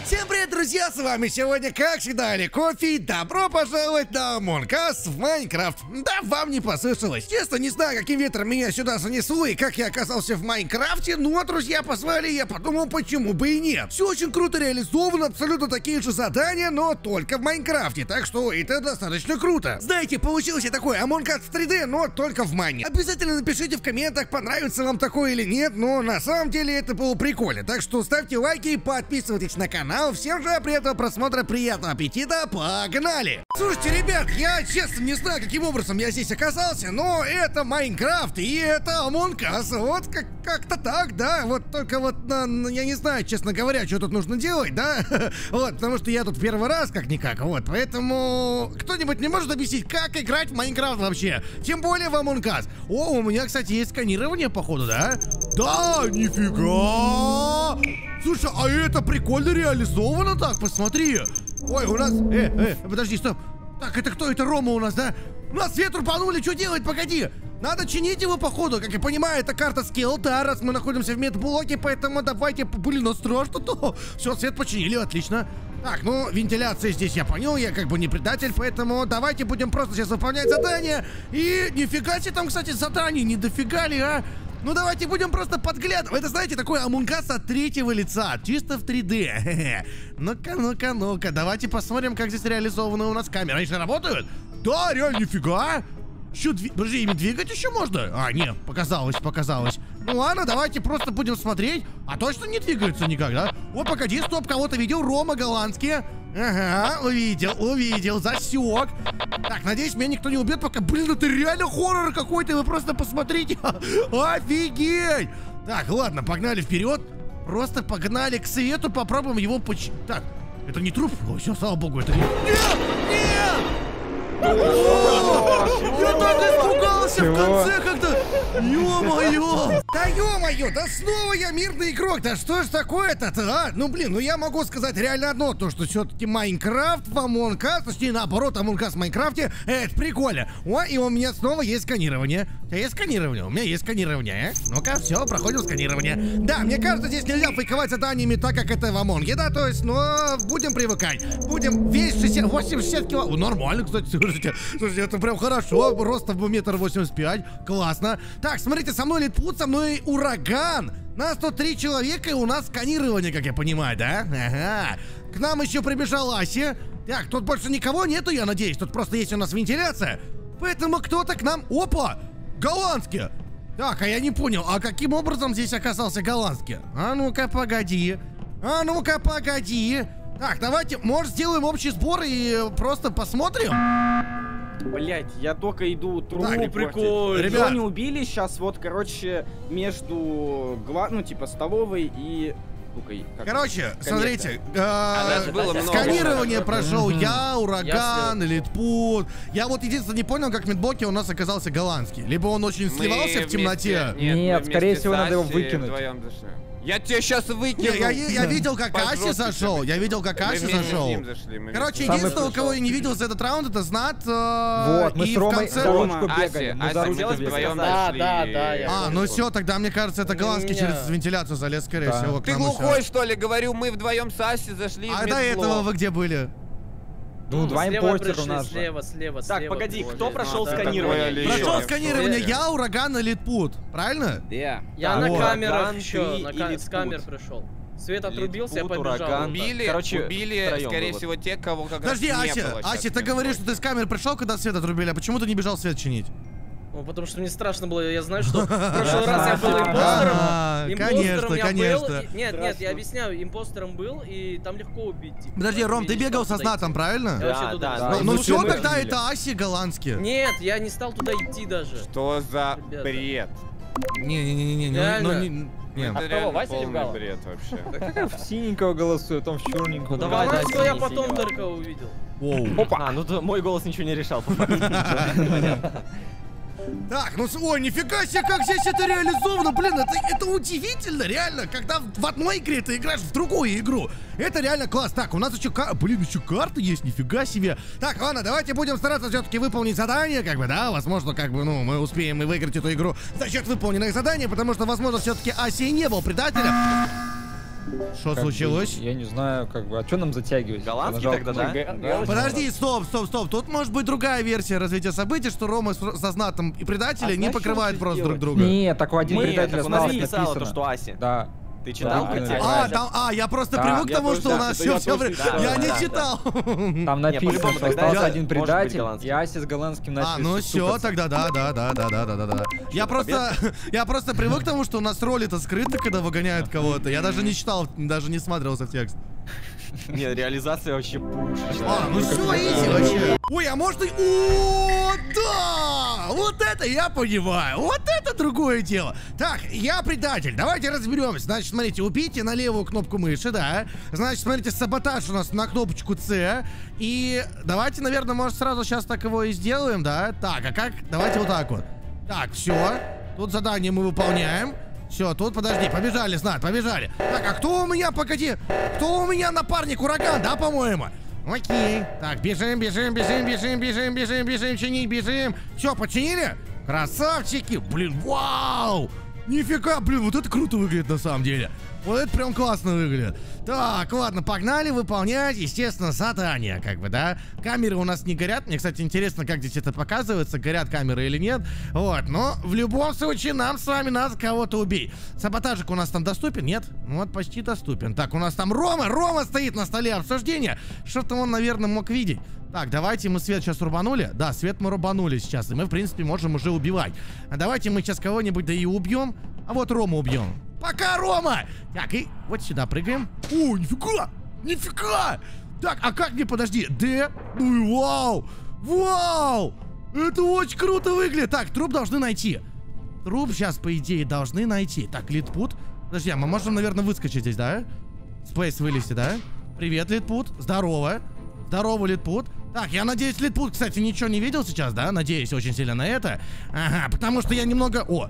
Всем привет, друзья! С вами сегодня, как всегда, Али Кофе. Добро пожаловать на Among Us в Майнкрафт. Да, вам не послышалось. Честно, не знаю, каким ветром меня сюда занесло и как я оказался в Майнкрафте, но друзья позвали, и я подумал, почему бы и нет. Все очень круто реализовано, абсолютно такие же задания, но только в Майнкрафте, так что это достаточно круто. Знаете, получился такой Among Us 3D, но только в Майне. Обязательно напишите в комментах, понравится вам такое или нет, но на самом деле это было прикольно. Так что ставьте лайки и подписывайтесь на канал. Всем же приятного просмотра, приятного аппетита, погнали! Слушайте, ребят, я честно не знаю, каким образом я здесь оказался, но это Майнкрафт и это Among Us, вот как-то так, да, вот только вот, я не знаю, честно говоря, что тут нужно делать, да, вот, потому что я тут первый раз как-никак, вот, поэтому кто-нибудь не может объяснить, как играть в Майнкрафт вообще, тем более в Among Us. О, у меня, кстати, есть сканирование, походу, да? Да, нифига! Слушай, а это прикольно реализовано так, посмотри. Ой, у нас... подожди, стоп. Так, это кто? Это Рома у нас, да? У нас свет рубанули, что делать? Погоди. Надо чинить его, походу. Как я понимаю, это карта скилл, да, раз мы находимся в медблоке, поэтому давайте... Блин, ну страшно то. Все, свет починили, отлично. Так, ну, вентиляция здесь я понял, я как бы не предатель, поэтому давайте будем просто сейчас выполнять задание. И нифига себе там, кстати, заданий, не дофига ли, а? Ну давайте будем просто подглядывать. Это, знаете, такой Among Us от третьего лица, чисто в 3D. Ну-ка, давайте посмотрим, как здесь реализованы у нас камеры. Они же работают? Да, реально, нифига. Подожди, ими двигать еще можно? А, нет, показалось. Ну ладно, давайте просто будем смотреть. А точно не двигаются никак, да? О, погоди, стоп, кого-то видел, Рома голландский. Ага, увидел, засек. Так, надеюсь, меня никто не убьет пока. Блин, это реально хоррор какой-то, вы просто посмотрите. Офигеть! Так, ладно, погнали вперед. Просто погнали к свету, попробуем его Так, это не труп? Ой, все, слава богу, это не... Нет! Я так испугался в конце как-то. Ё-моё! Да ё-моё, да снова я мирный игрок. Да что ж такое-то, а? Ну блин, ну я могу сказать реально одно, то что все-таки Майнкрафт в Among Us, точнее наоборот, Among Us в Майнкрафте, это прикольно. О, и у меня снова есть сканирование. У тебя есть сканирование? У меня есть сканирование, Ну-ка, все, проходим сканирование. Да, мне кажется, здесь нельзя фейковать заданиями так, как это в Амонге, да, то есть, но будем привыкать. Будем весь 80 кило... Нормально, кстати, слушайте, это прям хорошо, роста в 1,85 м, классно. Так, смотрите, со мной Литпут, со мной Ураган. Нас тут 3 человека, и у нас сканирование, как я понимаю, да? Ага. К нам еще прибежал Аси. Так, тут больше никого нету, я надеюсь, тут просто есть у нас вентиляция. Поэтому кто-то к нам... Опа! Голландский! Так, а я не понял, а каким образом здесь оказался голландский? А ну-ка, погоди. Так, давайте, может, сделаем общий сбор и просто посмотрим? Блять, я только иду трубу. Прикольно. Ребят, не убили сейчас, вот, короче, между, ну, типа, столовой и... Короче, смотрите, было сканирование прошел я, Ураган, Литпут. Я вот единственное не понял, как в медблоке у нас оказался голландский. Либо он очень сливался в темноте. Нет, скорее всего, надо его выкинуть. Я тебя сейчас выкину. Я видел, как Аси зашел. Короче, единственное, у кого я не видел за этот раунд, это Знат. Вот, мы с Ромой за ручку бегали. Да. Ну все, тогда мне кажется, это голландский через вентиляцию залез, скорее всего. Ты глухой, что ли? Говорю, мы вдвоем с Аси зашли. А до этого вы где были? Ну, два импостера у нас. Слева. Так, погоди, кто прошел сканирование? Прошел сканирование я, Ураган и Литпут, правильно? Да. Я на камерах еще, с камер пришел. Свет отрубился, я побежал. Убили, скорее всего, те, кого как раз не было. Подожди, Ася, ты говоришь, что ты с камер пришел, когда свет отрубили, а почему ты не бежал свет чинить? Ну, потому что мне страшно было, я знаю, что в прошлый раз я был импостером. Конечно. Нет, я объясняю, импостером был, и там легко убить. Подожди, Ром, ты бегал со Знатом, правильно? Да. Ну все, тогда это Аси голландский. Нет, я не стал туда идти даже. Что за бред? Не. Нет. Это реально полный бред вообще. Как в синенького голосует, он в черненького. Давай, я потом только увидел. Опа! Ну мой голос ничего не решал. Так, ну ой, нифига себе, как здесь это реализовано, блин, это удивительно, реально, когда в одной игре ты играешь в другую игру. Это реально класс. Так, у нас еще, еще карта есть, нифига себе. Так, ладно, давайте будем стараться все-таки выполнить задание, как бы, да, возможно, как бы, ну, мы успеем и выиграть эту игру за счет выполненных заданий, потому что, возможно, все-таки Аси не был предателем. Что случилось? Я не знаю, как бы, а что нам затягивать? Голландский тогда, да? Подожди, стоп. Тут может быть другая версия развития событий, что Рома со знатом и предатели не покрывают просто друг друга. Нет, так один предатель остался написано, то, что Аси. Да. Ты читал? Я просто привык к тому, что у нас все время... Я не читал. Там написано, что остался один предатель, и Аси с голландским начали. Ну все, тогда да. Я просто привык к тому, что у нас роли-то скрыты, когда выгоняют кого-то. Я даже не читал, даже не смотрелся в текст. Нет, реализация вообще пуш. Ну все, изи вообще. Ой, а может и... О, да! Вот это я понимаю. Вот это другое дело. Так, я предатель. Давайте разберемся. Значит, смотрите, убейте на левую кнопку мыши, да. Значит, смотрите, саботаж у нас на кнопочку С. И давайте, наверное, может сразу сейчас так его и сделаем, да. Так, а как? Давайте вот так вот. Так, все. Тут задание мы выполняем. Все, тут, подожди, побежали, Знат, побежали. Так, а кто у меня, погоди, кто у меня напарник, ураган, да, по-моему? Окей. Так, бежим, чинить, бежим. Все, починили? Красавчики, блин, вау! Нифига, блин, вот это круто выглядит на самом деле. Вот это прям классно выглядит. Так, ладно, погнали выполнять, естественно, задание, как бы, да. Камеры у нас не горят. Мне, кстати, интересно, как здесь это показывается, горят камеры или нет. Вот, но в любом случае нам с вами надо кого-то убить. Саботажик у нас там доступен? Нет? Ну вот, почти доступен. Так, у нас там Рома стоит на столе обсуждения. Что-то он, наверное, мог видеть. Так, давайте мы свет сейчас рубанули. Да, свет мы рубанули сейчас, и мы, в принципе, можем уже убивать. А давайте мы сейчас кого-нибудь да и убьем. А вот Рому убьем. Пока, Рома! Так, и вот сюда прыгаем. О, нифига! Нифига! Так, а как мне, подожди, Д? Ну, вау! Вау! Это очень круто выглядит. Так, труп должны найти. Труп сейчас, по идее, должны найти. Так, Литпут. Подожди, а мы можем, наверное, выскочить здесь, да? Спейс вылезти, да? Привет, Литпут. Здорово. Здорово, Литпут. Так, я надеюсь, Литпут, кстати, ничего не видел сейчас, да? Надеюсь очень сильно на это. Ага, потому что я немного... О!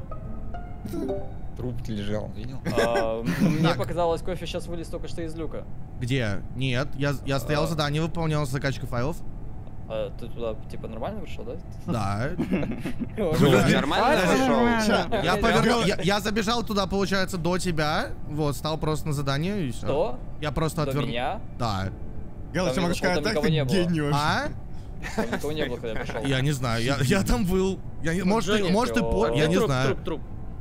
Труп лежал, видел? Мне показалось, кофе сейчас вылез только что из люка. Где? Нет, я стоял задание, выполнял закачку файлов. Ты туда, типа, нормально пришел, да? Да. Нормально пришел? Я забежал туда, получается, до тебя. Вот, стал просто на задание и все. Что? Я просто отвернул. До меня? Да. Галыч, я могу сказать, так ты гений вообще. А? Там никого не было, когда я пришел. Я не знаю, я там был. Может, и по... Я не знаю. Труп.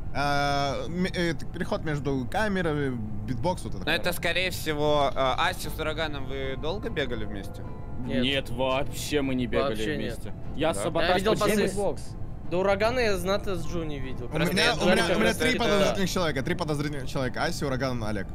Переход между камерами, битбокс, вот это. Но это, скорее всего, Аси с ураганом вы долго бегали вместе? Нет, вообще мы не бегали вместе. Я саботаж видел последний бокс. До урагана я Зната с Джу не видел. У меня три подозрительных человека. Аси, ураган, Олег.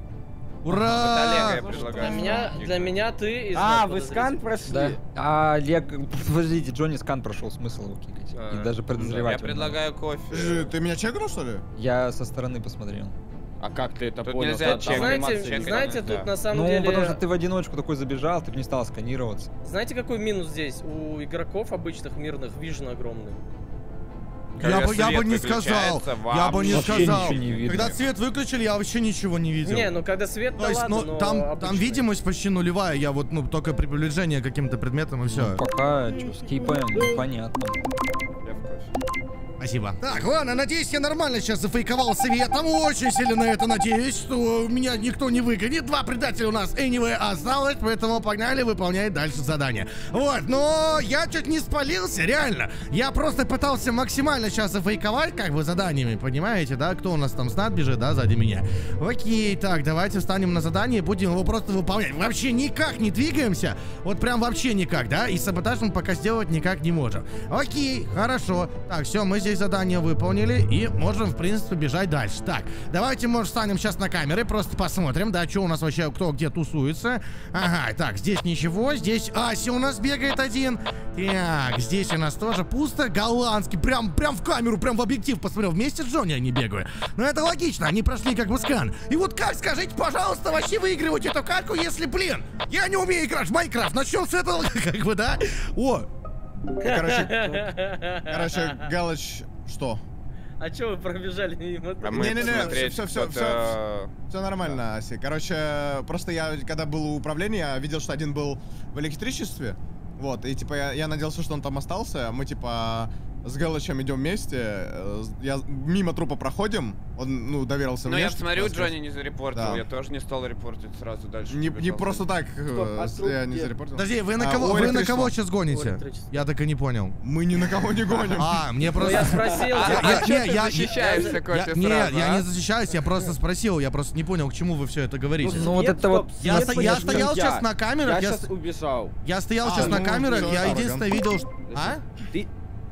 Ура! Для меня ты и Знат. Вы скан прошли? Да. А Олег, подождите, Джонни скан прошел, смысл его кикать. И даже подозревать. Я предлагаю кофе. Ты меня чекнул, что ли? Я со стороны посмотрел. А как ты это Тут понял? нельзя чекать. Знаете, тут на самом деле... Ну, потому что ты в одиночку такой забежал, ты бы не стал сканироваться. Знаете, какой минус здесь? У игроков обычных мирных вижен огромный. Я бы не сказал. Я бы не сказал. Не когда свет выключили, я вообще ничего не видел. Не, ну когда свет, то есть, ладно, но там видимость почти нулевая. Я вот, только при приближении к каким-то предметам и все. Ну, пока что, скипаем, понятно. Спасибо. Так, ладно, надеюсь, я нормально сейчас зафейковал светом. Очень сильно на это надеюсь, что меня никто не выгонит. 2 предателя у нас anyway осталось, поэтому погнали выполнять дальше задание. Вот, но я чуть не спалился, реально. Я просто пытался максимально сейчас зафейковать, как бы, заданиями, понимаете, да? Кто у нас там, Знат бежит, да, сзади меня? Окей, так, давайте встанем на задание и будем его просто выполнять. Вообще никак не двигаемся. Вот прям вообще никак, да? И саботаж мы пока сделать никак не можем. Окей, хорошо. Так, все, мы здесь задание выполнили и можем, в принципе, бежать дальше. Так, давайте, может, встанем сейчас на камеры, просто посмотрим, да, что у нас вообще, кто где тусуется. Ага, так, здесь ничего, здесь Аси у нас бегает один. Так, здесь у нас тоже пусто, голландский, прям в камеру, прям в объектив посмотрел, вместе с Джонни они бегают. Но это логично, они прошли как бы скан. И вот как, скажите, пожалуйста, вообще выигрывать эту катку, если, блин, я не умею играть в Майнкрафт, начнем с этого, как бы, да? О! Короче, Галыч, что? А чё вы пробежали мимо? Не-не-не, все нормально, Аси. Короче, просто я, когда был у управления, я видел, что один был в электричестве. Вот, и типа я надеялся, что он там остался. Мы типа с Гэлочем идем вместе, я мимо трупа проходим, он, ну, доверился мне. Ну, я смотрю, Джонни не зарепортил, да. Я тоже не стал репортить сразу дальше. Не просто так, я не зарепортил. Подожди, вы на кого сейчас гоните? Я так и не понял. Мы ни на кого не гоним. Мне просто... Я спросил. Я защищаешься, Кофе, Нет, я не защищаюсь, я просто спросил, я просто не понял, к чему вы все это говорите. Ну, вот это вот... Я стоял сейчас на камерах, я сейчас убежал. Я стоял сейчас на камерах, я единственное видел, что... Ты...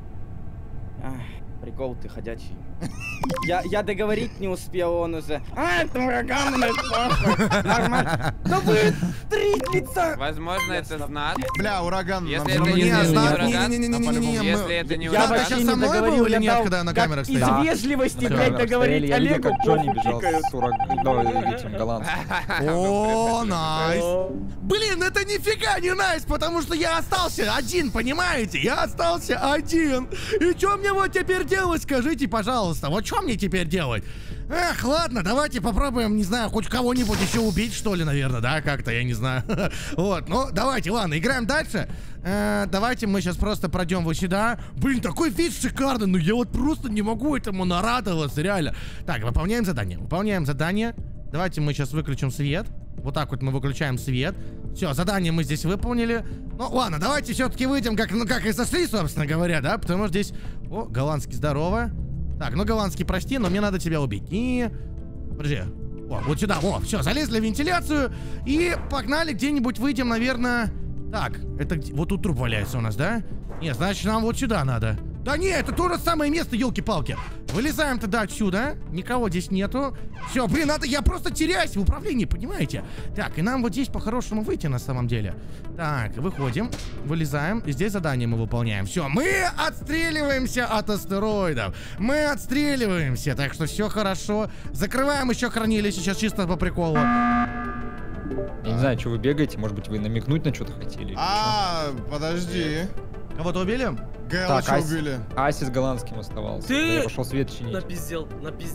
Прикол, ты ходячий. Я договорить не успел, он уже... это ураган, нормально. Ну вы триплица! Возможно, это знак. Бля, ураган. Если это не ураган, если это не ураган... Я сейчас со мной был или нет, когда я на камерах стоял? Из вежливости, блядь, договорить Олегу. Как Джонни бежал с этим голландцем. О, найс. Блин, это нифига не найс, потому что я остался один, понимаете? Я остался один. И что мне вот теперь делать, скажите, пожалуйста? Вот что мне теперь делать? Эх, ладно, давайте попробуем, не знаю, хоть кого-нибудь еще убить, что ли, наверное, да, как-то, я не знаю. Вот, ну, давайте, ладно, играем дальше. Давайте мы сейчас просто пройдем вот сюда. Блин, такой вид шикарный, ну я вот просто не могу этому нарадоваться, реально. Так, выполняем задание. Давайте мы сейчас выключим свет. Вот так вот мы выключаем свет. Все, задание мы здесь выполнили. Ну, ладно, давайте все-таки выйдем, как и сошли, собственно говоря, да? Потому что здесь... О, голландский, здорово. Так, ну, голландский, прости, но мне надо тебя убить. И... Подожди. О, вот сюда, о, все, залезли в вентиляцию. И погнали где-нибудь выйдем, наверное... Так, это... Вот тут труп валяется у нас, да? Нет, значит, нам вот сюда надо. Да не, это то же самое место, елки-палки. Вылезаем тогда отсюда. Никого здесь нету. Все, блин, я просто теряюсь в управлении, понимаете? Так, и нам вот здесь по-хорошему выйти на самом деле. Так, выходим, вылезаем. И здесь задание мы выполняем. Все, мы отстреливаемся от астероидов. Мы отстреливаемся, так что все хорошо. Закрываем еще хранилище, сейчас чисто по приколу. Я не знаю, что вы бегаете, может быть, вы намекнуть на что-то хотели. Подожди. Кого-то убили? Гэлоча убили. Аси с голландским оставался. Я пошел свет чинить. Напиздел.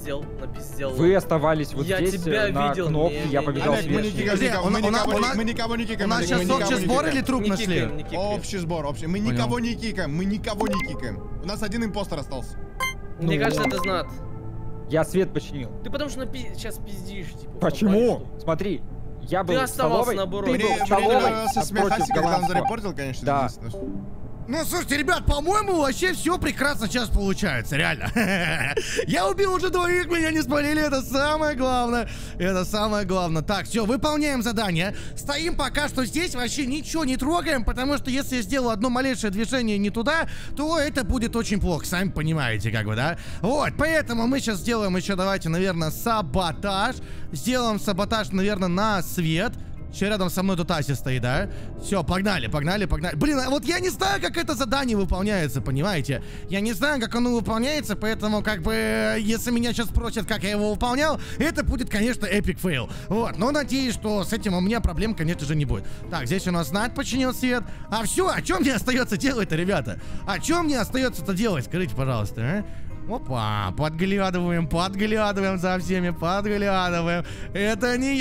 Вы оставались вот здесь на кнопке, я побежал свет чинить. Мы никого не кикаем. У нас сейчас общий сбор или труп нашли? Общий сбор, общий. Мы никого не кикаем, У нас один импостер остался. Мне кажется, это знат. Я свет починил. Ты потому что сейчас пиздишь, типа. Почему? Смотри. Я был в столовой, ты был в столовой, напротив когда он зарепортил, конечно, да. Ну, слушайте, ребят, по-моему, вообще все прекрасно сейчас получается, реально. Я убил уже двоих, меня не спалили, это самое главное. Это самое главное. Так, все, выполняем задание. Стоим пока что здесь, вообще ничего не трогаем, потому что если я сделаю одно малейшее движение не туда, то это будет очень плохо, сами понимаете, как бы, да? Вот, поэтому мы сейчас сделаем еще, давайте, наверное, саботаж. Сделаем саботаж, наверное, на свет. Еще рядом со мной тут Ася стоит, да? Все, погнали. Блин, а вот я не знаю, как это задание выполняется, понимаете? Я не знаю, как оно выполняется, поэтому, как бы, если меня сейчас спросят, как я его выполнял, это будет, конечно, эпик фейл. Вот, но надеюсь, что с этим у меня проблем, конечно же, не будет. Так, здесь у нас Знат починил свет. А все, а что мне остается делать-то, ребята? А что мне остается-то делать? Скажите, пожалуйста, а? Опа, подглядываем за всеми, подглядываем. Это не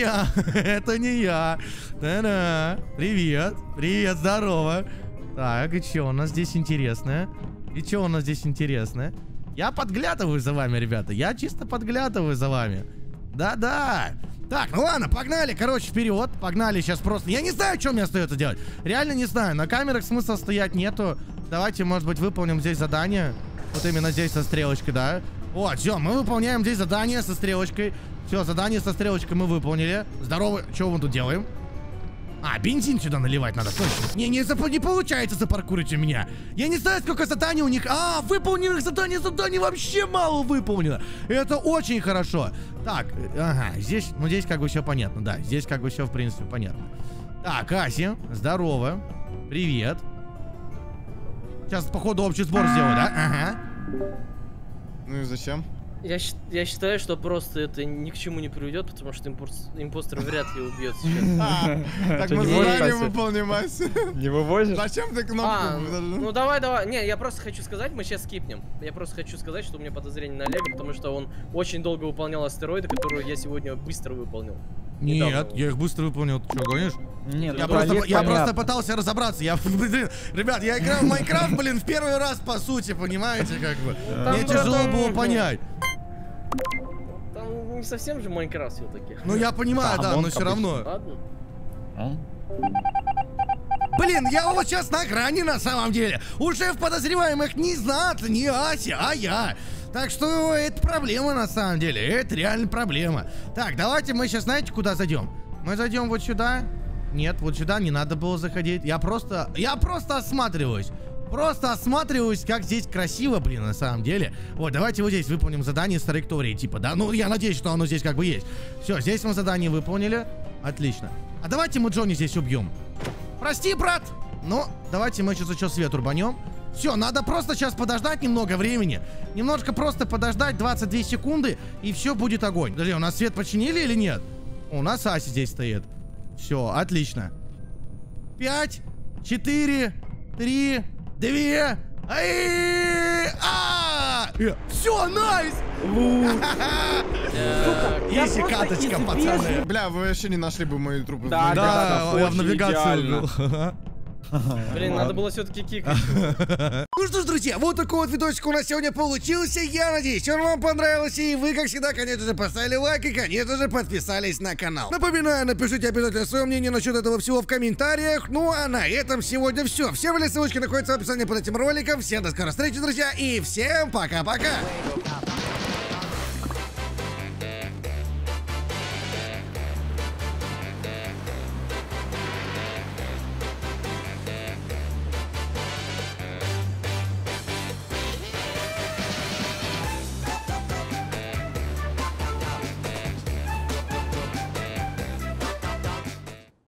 я. Та-да. Привет, здорово. Так, и что у нас здесь интересное? Я подглядываю за вами, ребята, я чисто подглядываю за вами. Да-да. Так, ну ладно, погнали, короче, вперед. Погнали сейчас просто. Я не знаю, что мне остается делать. Реально не знаю, на камерах смысла стоять нету. Давайте, может быть, выполним здесь задание. Вот именно здесь со стрелочкой, да? Вот, все, мы выполняем здесь задание со стрелочкой. Все, задание со стрелочкой мы выполнили. Здорово, что мы тут делаем? А, бензин сюда наливать надо, точно. Не получается запаркурить у меня. Я не знаю, сколько заданий у них. А, выполненных заданий вообще мало выполнено. Это очень хорошо. Так, ага, здесь как бы все понятно, да. Здесь как бы все, в принципе, понятно. Так, Аси, здорово. Привет. Сейчас, походу, общий сбор сделаю, да? Ага. Ну и зачем? Я считаю, что просто это ни к чему не приведет, потому что импостер вряд ли убьет сейчас. Так мы задание выполним, Ася. Не вывозишь? Зачем ты кнопку? Ну давай. Не, я просто хочу сказать, мы сейчас скипнем. Я просто хочу сказать, что у меня подозрение на Олега, потому что он очень долго выполнял астероиды, которые я сегодня быстро выполнил. Нет, я их быстро выполнил. Ты что, гонишь? Нет, я просто пытался разобраться. Ребят, я играл в Майнкрафт, блин, в первый раз, по сути, понимаете, как бы. Мне тяжело было понять. Там не совсем же Майнкрафт все-таки. Ну, я понимаю, да, но все равно. Ладно. Блин, я вот сейчас на грани на самом деле. Уже в подозреваемых не Знат, не Ася, а я. Так что это проблема на самом деле. Это реально проблема. Так, давайте мы сейчас, знаете, куда зайдем? Мы зайдем вот сюда. Нет, вот сюда не надо было заходить. Я просто осматриваюсь. Просто осматриваюсь, как здесь красиво, блин, на самом деле. Вот, давайте вот здесь выполним задание с траекторией, типа, да? Ну, я надеюсь, что оно здесь как бы есть. Все, здесь мы задание выполнили. Отлично. А давайте мы Джонни здесь убьем. Прости, брат. Ну, давайте мы сейчас еще свет рубанем. Все, надо просто сейчас подождать немного времени. Немножко просто подождать 22 секунды, и все, будет огонь. Подожди, у нас свет починили или нет? У нас Аси здесь стоит. Все, отлично. 5, 4, 3, 2... Все, найс! Изи каточка, пацаны. Бля, вы вообще не нашли бы мои трупы. Да, я в навигацию был. Блин, надо было все-таки кикать. Ну что ж, друзья, вот такой вот видосик у нас сегодня получился. Я надеюсь, он вам понравился. И вы, как всегда, конечно же, поставили лайк и, конечно же, подписались на канал. Напоминаю, напишите обязательно свое мнение насчет этого всего в комментариях. Ну а на этом сегодня все. Все ссылочки находятся в описании под этим роликом. Всем до скорой встречи, друзья, и всем пока-пока.